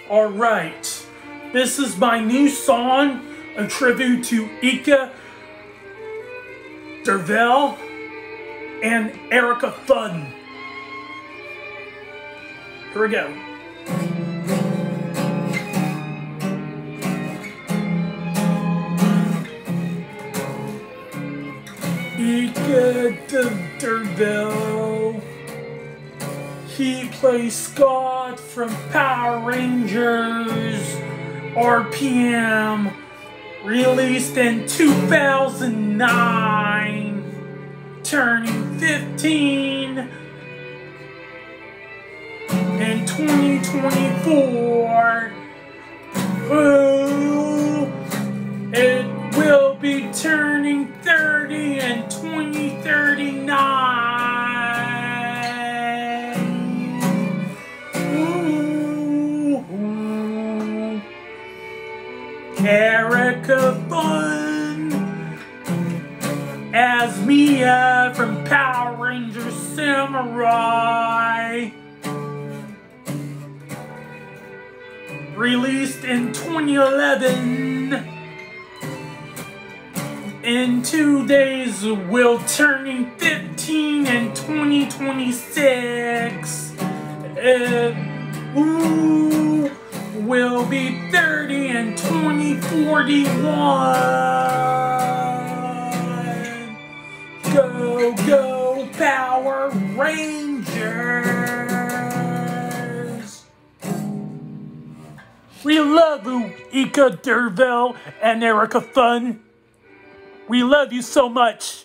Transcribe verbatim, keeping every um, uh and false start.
Alright, this is my new song, a tribute to Eka Darville and Erika Fong. Here we go. Eka Darville, he plays Scott from Power Rangers R P M, released in two thousand nine, turning fifteen in twenty twenty-four. Oh, it will be turning thirty in twenty thirty-nine. Erika Fong As Mia from Power Rangers Samurai, released in twenty eleven. In two days, will turning fifteen in twenty twenty-six. It ooh, will be thirty in twenty forty-one. Go, go, Power Rangers! We love you, Eka Darville and Erika Fong. We love you so much.